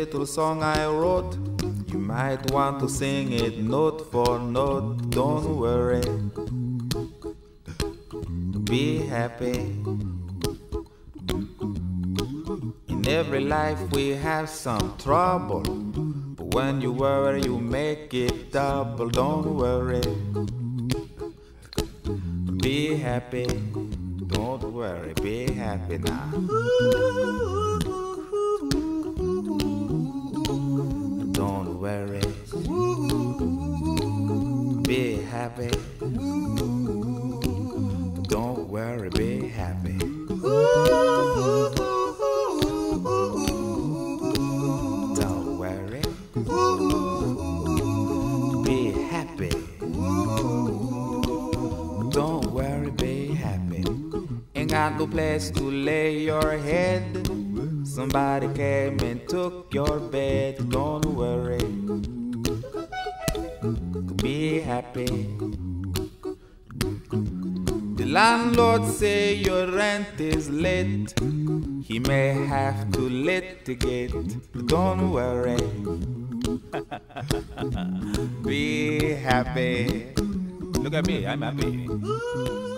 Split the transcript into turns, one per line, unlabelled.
little song I wrote. You might want to sing it note for note. Don't worry, be happy. In every life we have some trouble, but when you worry you make it double. Don't worry, be happy. Don't worry, be happy now. Don't worry, be happy. Don't worry, be happy. Don't worry, be happy. Don't worry, be happy. Ain't got no place to lay your head. Somebody came and took your bed. Don't worry, be happy. The landlord say your rent is late. He may have to litigate. Don't worry, be happy. Look at me, I'm happy.